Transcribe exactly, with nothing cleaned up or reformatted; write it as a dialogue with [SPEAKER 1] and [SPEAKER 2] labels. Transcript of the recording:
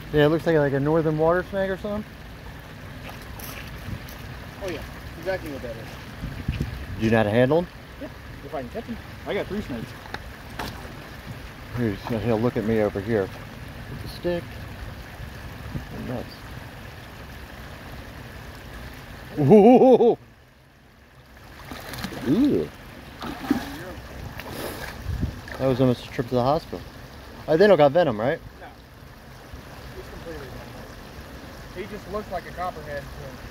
[SPEAKER 1] Yeah, it looks like like a northern water snake or something.
[SPEAKER 2] Oh yeah, exactly what that is.
[SPEAKER 1] Do you know how to handle him?
[SPEAKER 2] Yeah, if I can catch him. I got three snakes.
[SPEAKER 1] Here's, he'll look at me over here with the stick. And nuts. Ooh. Ooh. That was almost a trip to the hospital. Oh, they don't got venom, right?
[SPEAKER 2] No. He's completely venomous. He just looks like a copperhead. So.